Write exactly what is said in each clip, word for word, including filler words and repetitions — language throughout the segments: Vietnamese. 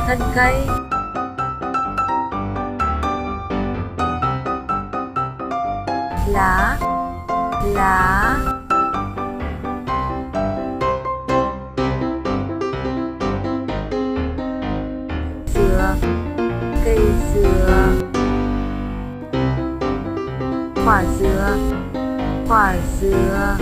thân cây, lá, lá, dừa, cây dừa, quả dừa, quả dừa,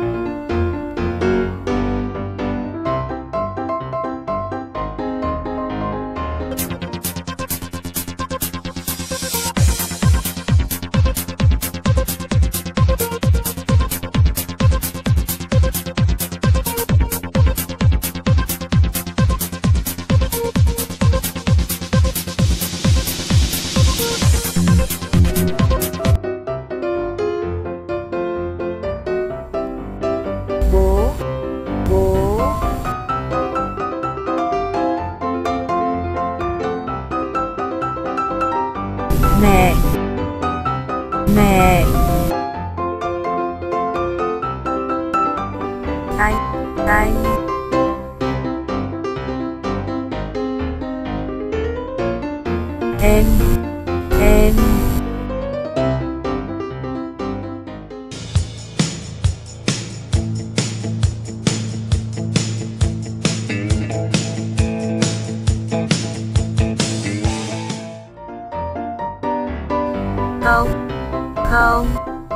bố, bố, mẹ, mẹ, anh, anh, em, em, không, không,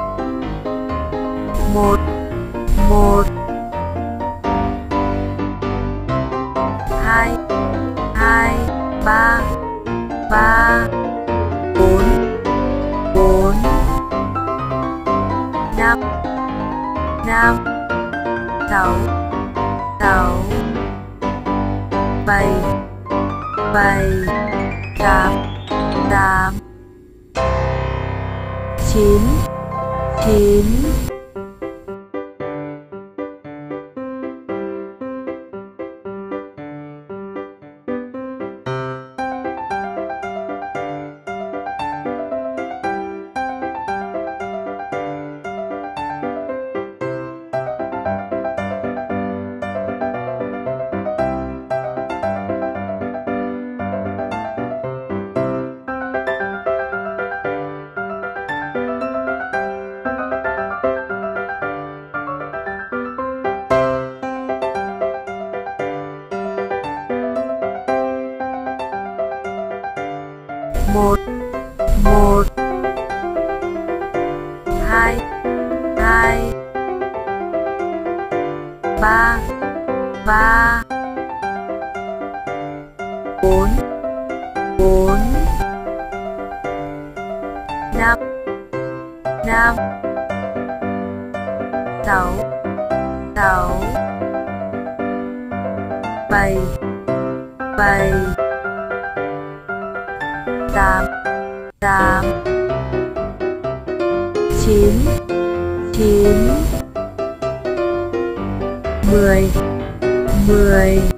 một, một, hai, hai, ba, ba, bốn, bốn, năm, năm, sáu, sáu, bảy, bảy, tám, tám, chín, chín, một, một, hai, hai, ba, ba, bốn, bốn, năm, năm, sáu, sáu, bảy, bảy, tám, tám, chín, chín, mười, mười.